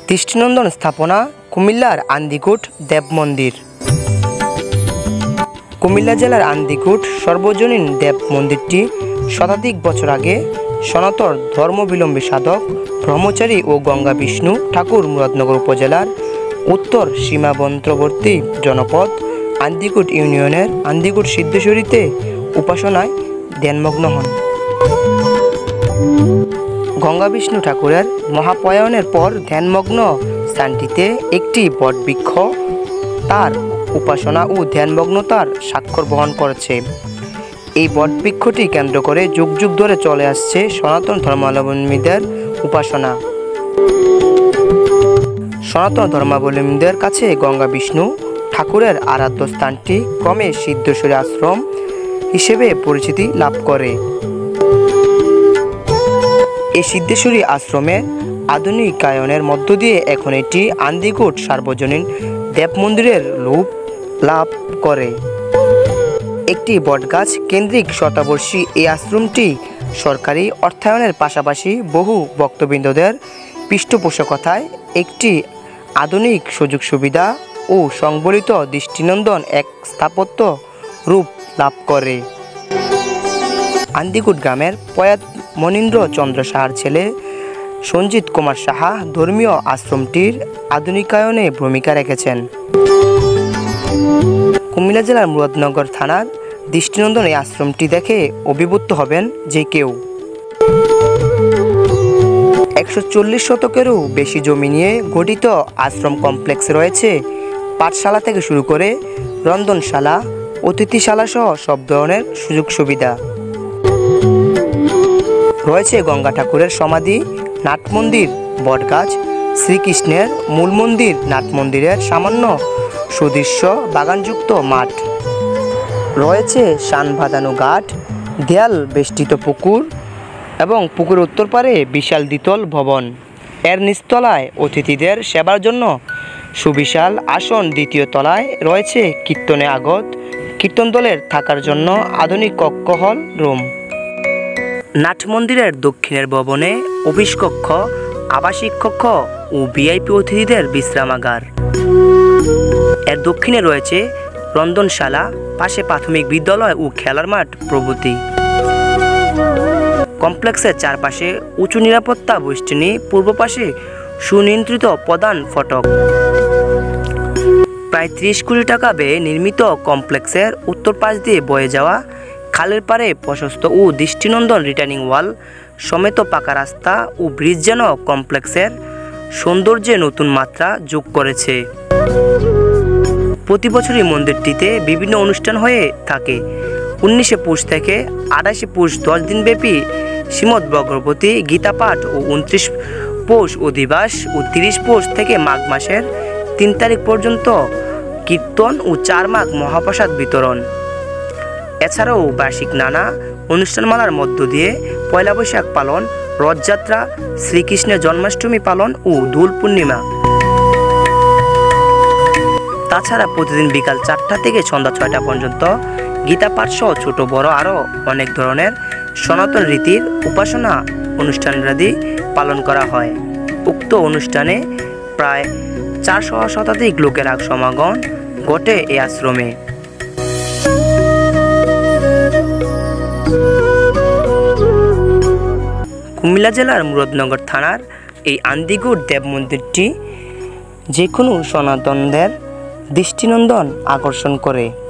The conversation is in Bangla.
দৃষ্টিনন্দন স্থাপনা কুমিল্লার আন্দিকুট দেব মন্দির। কুমিল্লা জেলার আন্দিকুট সর্বজনীন দেব মন্দিরটি শতাধিক বছর আগে সনাতন ধর্মাবলম্বী সাধক ব্রহ্মচারী ও গঙ্গা বিষ্ণু ঠাকুর মুরাদনগর উপজেলার উত্তর সীমান্তবর্তী জনপদ আন্দিকুট ইউনিয়নের আন্দিকুট সিদ্ধেশ্বরীতে উপাসনায় ধ্যানমগ্ন হন। গঙ্গা বিষ্ণু ঠাকুরের মহাপয়ায়নের পর ধ্যানমগ্ন স্থানটিতে একটি বটবৃক্ষ তার উপাসনা ও ধ্যানমগ্নতার স্বাক্ষর বহন করেছে। এই বটবৃক্ষটি কেন্দ্র করে যুগ যুগ ধরে চলে আসছে সনাতন ধর্মাবলম্বীদের উপাসনা। সনাতন ধর্মাবলম্বীদের কাছে গঙ্গা বিষ্ণু ঠাকুরের আরাধ্য স্থানটি ক্রমে সিদ্ধেশ্বরী আশ্রম হিসেবে পরিচিতি লাভ করে। এই সিদ্ধেশ্বরী আশ্রমের আধুনিকায়নের মধ্য দিয়ে এখন এটি আন্দিকুট সার্বজনীন দেব মন্দিরের রূপ লাভ করে। একটি বটগাছ কেন্দ্রিক শতাবর্ষী এই আশ্রমটি সরকারি অর্থায়নের পাশাপাশি বহু ভক্তবৃন্দদের পৃষ্ঠপোষকতায় একটি আধুনিক সুযোগ সুবিধা ও সংবলিত দৃষ্টিনন্দন এক স্থাপত্য রূপ লাভ করে। আন্দিকুট গ্রামের প্রয়াত মনীন্দ্র চন্দ্র সাহার ছেলে সঞ্জিত কুমার সাহা ধর্মীয় আশ্রমটির আধুনিকায়নে ভূমিকা রেখেছেন। কুমিল্লা জেলার মুরাদনগর থানার দৃষ্টিনন্দন এই আশ্রমটি দেখে অভিভূত হবেন যে কেউ। 140 শতকেরও বেশি জমি নিয়ে গঠিত আশ্রম কমপ্লেক্সে রয়েছে পাঠশালা থেকে শুরু করে রন্ধনশালা, অতিথিশালা সহ সব ধরনের সুযোগ সুবিধা। রয়েছে গঙ্গা ঠাকুরের সমাধি, নাট মন্দির, বটগাছ, শ্রীকৃষ্ণের মূল মন্দির, নাট মন্দিরের সামান্য সুদৃশ্য বাগানযুক্ত মাঠ, রয়েছে শান বাঁধানো ঘাট, দেয়াল বেষ্টিত পুকুর এবং পুকুরের উত্তর পারে বিশাল দ্বিতল ভবন। এর নিচতলায় অতিথিদের সেবার জন্য সুবিশাল আসন, দ্বিতীয় তলায় রয়েছে কীর্তনে আগত কীর্তন দলের থাকার জন্য আধুনিক কক্ষ হল রুম। নাট মন্দিরের দক্ষিণের ভবনে অফিস কক্ষ, আবাসিক কক্ষ ও ভিআইপি অতিথিদের বিশ্রামাগার। এর দক্ষিণে রয়েছে রন্ধনশালা, পাশে প্রাথমিক বিদ্যালয় ও খেলার মাঠ প্রভৃতি। কমপ্লেক্সের চারপাশে উঁচু নিরাপত্তা বেষ্টনী, পূর্ব পাশে সুনিয়ন্ত্রিত প্রধান ফটক। প্রায় 30 কোটি টাকা ব্যয়ে নির্মিত কমপ্লেক্সের উত্তর পাশ দিয়ে বয়ে যাওয়া খালের পাড়ে প্রশস্ত ও দৃষ্টিনন্দন রিটার্নিং ওয়াল সমেত পাকা রাস্তা ও ব্রিজ যেন কমপ্লেক্সের সৌন্দর্যে নতুন মাত্রা যোগ করেছে। প্রতি বছরই মন্দিরটিতে বিভিন্ন অনুষ্ঠান হয়ে থাকে। 19 পৌষ থেকে 28 পৌষ 10 দিনব্যাপী শ্রীমদ্ ভগবতী গীতা পাঠ ও 29 পৌষ অধিবাস ও 30 পৌষ থেকে মাঘ মাসের 3 তারিখ পর্যন্ত কীর্তন ও 4 মাঘ মহাপ্রসাদ বিতরণ। এছাড়াও বার্ষিক নানা অনুষ্ঠানমালার মধ্য দিয়ে পয়লা বৈশাখ পালন, রথযাত্রা, শ্রীকৃষ্ণের জন্মাষ্টমী পালন ও দোল পূর্ণিমা। তাছাড়া প্রতিদিন বিকাল 4টা থেকে সন্ধ্যা 6টা পর্যন্ত গীতা পাঠ সহ ছোট বড় আরও অনেক ধরনের সনাতন রীতির উপাসনা অনুষ্ঠানাদি পালন করা হয়। উক্ত অনুষ্ঠানে প্রায় 400 শতাধিক লোকের সমাগম ঘটে এই আশ্রমে। কুমিল্লা জেলার মুরাদনগর থানার এই আন্দিকুট দেব মন্দিরটি যে কোনো সনাতনদের দৃষ্টিনন্দন আকর্ষণ করে।